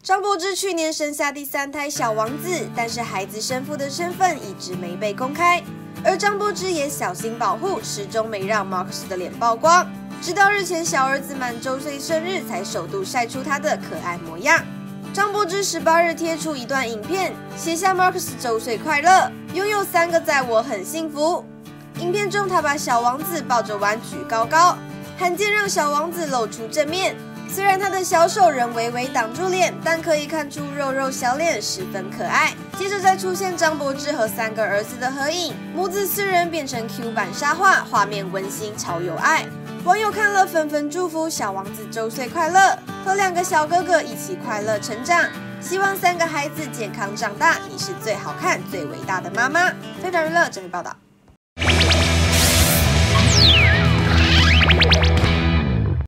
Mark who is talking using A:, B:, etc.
A: 张柏芝去年生下第3胎小王子，但是孩子生父的身份一直没被公开，而张柏芝也小心保护，始终没让 Marcus 的脸曝光，直到日前小儿子满周岁生日，才首度晒出他的可爱模样。张柏芝18日贴出一段影片，写下 Marcus 周岁快乐，拥有3个在我很幸福。影片中，他把小王子抱着玩举高高，罕见让小王子露出正面。虽然他的小手仍微微挡住脸，但可以看出肉肉小脸十分可爱。接着再出现张柏芝和3个儿子的合影，母子4人变成 Q 版沙画，画面温馨超有爱。网友看了纷纷祝福小王子周岁快乐，和2个小哥哥一起快乐成长，希望3个孩子健康长大。你是最好看、最伟大的妈妈。非常娱乐整理报道。